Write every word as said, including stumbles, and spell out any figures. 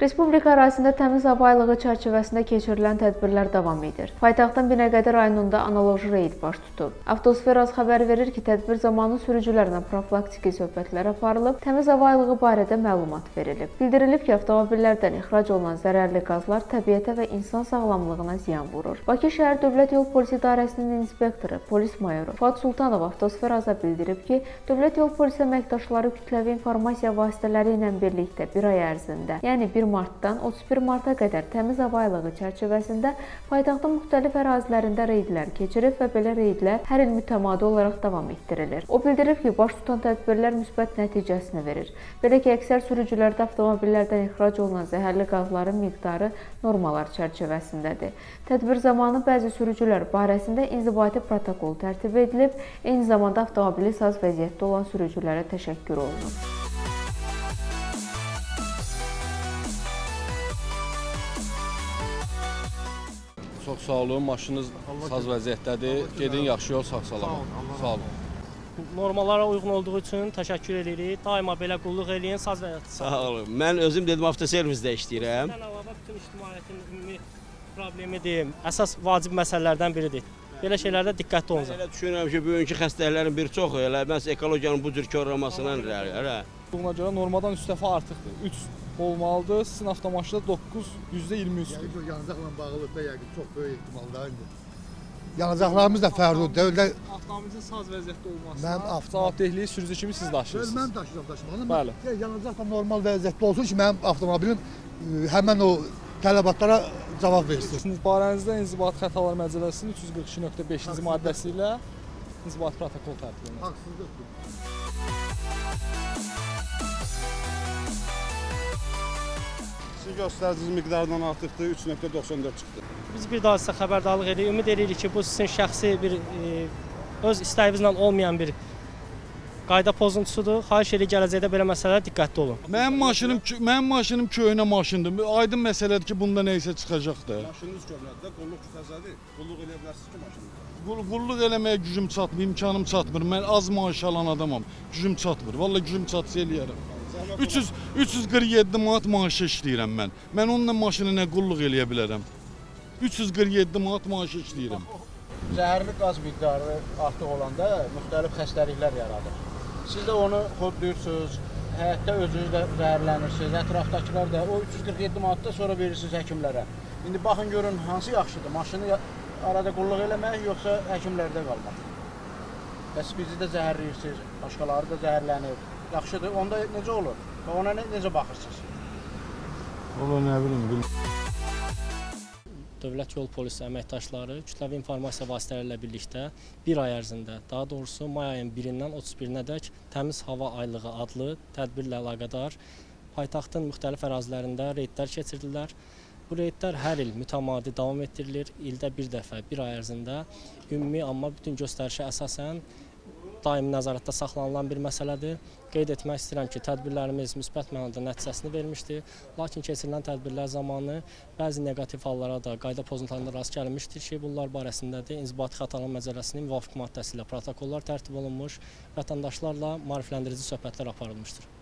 Respublika ərazisində təmiz hava aylığı çərçivəsində keçirilən tədbirlər davam edir. Paytaxtın Binəqədi rayonunda analoji reyd baş tutub. Avtosferaz xəbər verir ki, tədbir zamanı sürücülərlə profilaktiki söhbətlər aparılıb, təmiz hava aylığı barədə məlumat verilib. Bildirilib ki, avtomobillərdən ixrac olunan zərərli qazlar təbiətə və insan sağlamlığına ziyan vurur. Bakı şəhər Dövlət Yol Polisi İdarəsinin inspektoru, polis mayoru Fuad Sultanov Avtosferaza bildirib ki, Dövlət Yol Polisi əməkdaşları kütləvi informasiya vasitələri ilə birlikdə bir ay ərzində, yəni bir martdan otuz bir marta qədər təmiz hava aylığı çərçivəsində paytaxtın müxtəlif ərazilərində reydlər keçirib və belə reydlər hər il mütəmadi olaraq davam etdirilir. O bildirib ki, baş tutan tədbirlər müsbət nəticəsini verir. Belə ki, əksər sürücülərdə avtomobillərdən ixrac olunan zəhərli qazların miqdarı normalar çərçivəsindədir. Tədbir zamanı bəzi sürücülər barəsində inzibati protokol tərtib edilib, eyni zamanda avtomobili saz vəziyyətdə olan sürücülərə təşəkkür olunub. Çox sağ olun, maşınınız saz vəziyyətdədir. Gedin, yaxşı yol, sağ-salamat. Sağ olun. Normalara uyğun olduğu üçün təşəkkür edirik. Daima belə qulluq eləyin, saz vəziyyətdə. Sağ olun. Mən özüm dedim avtoservisdə işləyirəm. Bundan əlavə bütün ictimaiyyətin ümumi problemidir, əsas vacib məsələlərdən biridir. Belə şeylərdə diqqətli olun. Mən elə düşünürəm ki, bugünkü xəstəliklərin bir çoxu elə məhz ekologiyanın bu cür korlamasından irəlir. Buna görə normadan üç dəfə artıqdır. üç olmalıdır. Sizin avtomaşında doqquz, yüzdə iyirmi üçdür. Yanacaqla bağlı da yəqin çox böyük ehtimalda indi. Yanacaqlarımız da fərqlidir. Avtomobilin saz vəziyyətdə olması. Mənim avtomobilliyi sürücü kimi siz daşıyırsınız. Mən daşıyıram daşımalı. Bəli. Yanacaq da normal vəziyyətdə olsun ki, mənim avtomobilim həmən o tələbatlara cavab versin. Siz barənizdə İnzibati Xətalar Məcəlləsinin üç yüz qırx iki nöqtə beşinci maddəsi ilə inzibati protokol tərtib edilir. Haqsızlıqdır. Sizin göstəriciniz miqdarından artıqdır, üç nöqtə doxsan dörd çıxdı. Biz bir daha sizə xəbərdarlıq edirik. Ümid edirik ki, bu sizin şəxsi bir e, öz istəyinizlə olmayan bir qayda pozuntusudur. Xahiş edirik gələcəkdə belə məsələlərə diqqətli olun. Mənim maşınım, mənim maşınım köhnə maşındır. Aydın məsələdir ki, bunda nə isə çıxacaqdır. Maşınınız köhnədir, qulluq təzədir. Qulluq eləyə bilərsiniz ki, maşınınız. Qulluq eləməyə gücüm çatmır, imkanım çatmır. Mən az maaş alan adamam. Gücüm çatmır. Vallahi gücüm çatsa eləyərəm. üç yüz, üç yüz qırx yeddi manat maaş işləyirəm mən. Mən onunla maşını nə qulluq eləyə bilərəm? üç yüz qırx yeddi manat maaş işləyirəm. Zəhərli qaz miqdarı artıq olanda müxtəlif xəstəliklər yaradır. Siz də onu kodlayırsınız, həyətdə özünüz də zəhərlənirsiniz, ətrafdakılar da o üç yüz qırx yeddi manatda sonra verirsiniz həkimlərə. İndi baxın görün hansı yaxşıdır, maşını arada qulluq eləmək yoxsa həkimlərdə qalmaq. Bəs bizi də zəhərləyirsiniz, başqaları da zəhərlənir. Yaxşıdır, onda necə olur? Və ona ne, necə baxırsınız? Valla nə bilim, bilmirəm. Dövlət Yol Polisi əməkdaşları kütləvi informasiya vasitələri ilə birlikdə bir ay ərzində, daha doğrusu may ayının birindən otuz birinədək təmiz hava aylığı adlı tədbirlə əlaqədar paytaxtın müxtəlif ərazilərində reydlər keçirdilər. Bu reydlər hər il mütəmadi davam etdirilir. İldə bir dəfə, bir ay ərzində ümumi, amma bütün göstərişə əsasən daimi nəzarətdə saxlanılan bir məsələdir. Qeyd etmək istəyirəm ki, tədbirlərimiz müsbət mənada nəticəsini vermişdir. Lakin keçirilən tədbirlər zamanı bəzi neqativ hallara da, qayda pozuntularına rast gəlinmişdir ki, bunlar barəsində də İnzibati Xətalar Məcəlləsinin müvafiq maddəsi ilə protokollar tərtib olunmuş, vətəndaşlarla maarifləndirici söhbətlər aparılmışdır.